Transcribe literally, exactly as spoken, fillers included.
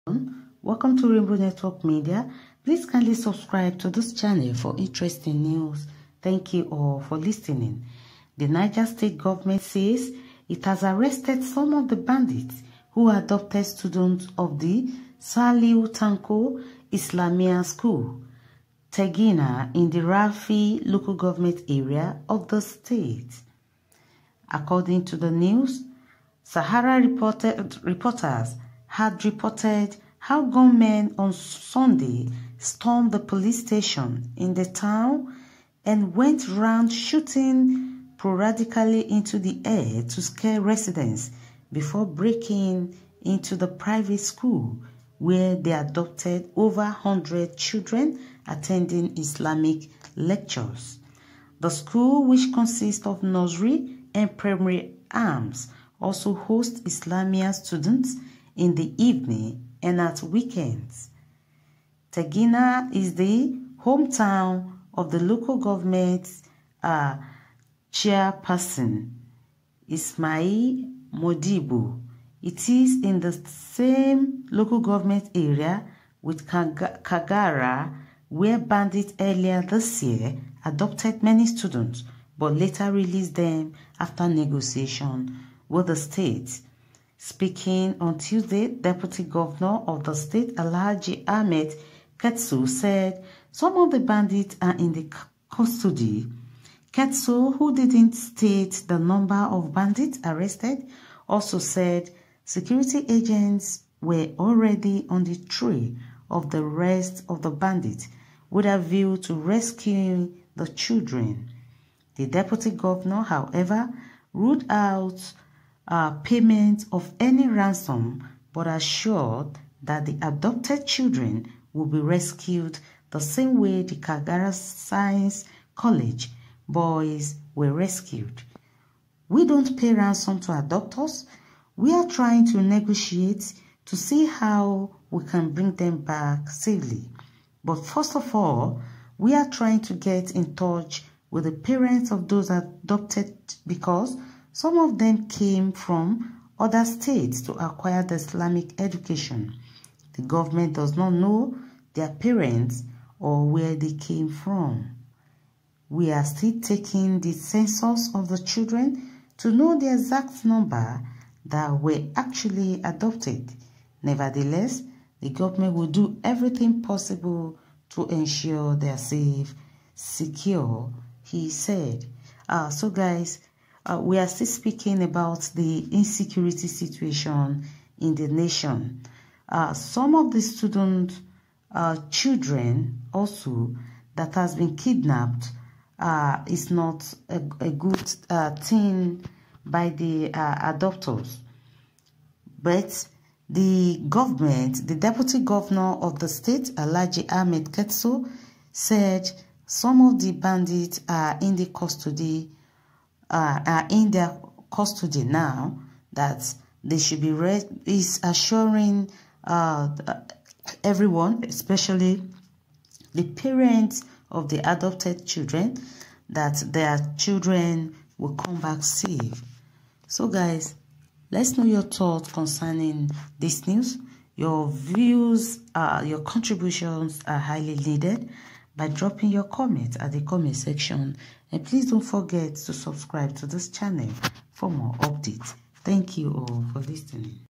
Welcome to Rainbow Network Media. Please kindly subscribe to this channel for interesting news. Thank you all for listening. The Niger State government says it has arrested some of the bandits who adopted students of the Saliu Tanko Islamia School, Tegina, in the Rafi local government area of the state. According to the news, Sahara reported, reporters had reported how gunmen on Sunday stormed the police station in the town and went round shooting sporadically into the air to scare residents before breaking into the private school where they adopted over one hundred children attending Islamic lectures. The school, which consists of nursery and primary arms, also hosts Islamia students in the evening and at weekends. Tegina is the hometown of the local government uh, chairperson, Ismail Modibo. It is in the same local government area with Kagara, where bandits earlier this year adopted many students but later released them after negotiation with the state. Speaking on Tuesday, Deputy Governor of the state, Alhaji Ahmed Ketsu, said some of the bandits are in the custody. Ketsu, who didn't state the number of bandits arrested, also said security agents were already on the trail of the rest of the bandits with a view to rescuing the children. The Deputy Governor, however, ruled out Uh, payment of any ransom, but assured that the adopted children will be rescued the same way the Kagara Science College boys were rescued. We don't pay ransom to adopters. We are trying to negotiate to see how we can bring them back safely. But first of all, we are trying to get in touch with the parents of those adopted because some of them came from other states to acquire the Islamic education. The government does not know their parents or where they came from. We are still taking the census of the children to know the exact number that were actually adopted. Nevertheless, the government will do everything possible to ensure they are safe, secure, he said. Uh, so guys, Uh, we are still speaking about the insecurity situation in the nation. Uh, some of the student uh, children also that has been kidnapped uh, is not a, a good uh, thing by the uh, adopters. But the government, the deputy governor of the state, Alhaji Ahmed Ketsu, said some of the bandits are in the custody Uh, are in their custody now, that they should be read is assuring uh, everyone, especially the parents of the adopted children, that their children will come back safe. So guys, let's know your thoughts concerning this news. Your views, uh, your contributions are highly needed by dropping your comment at the comment section, and please don't forget to subscribe to this channel for more updates. Thank you all for listening.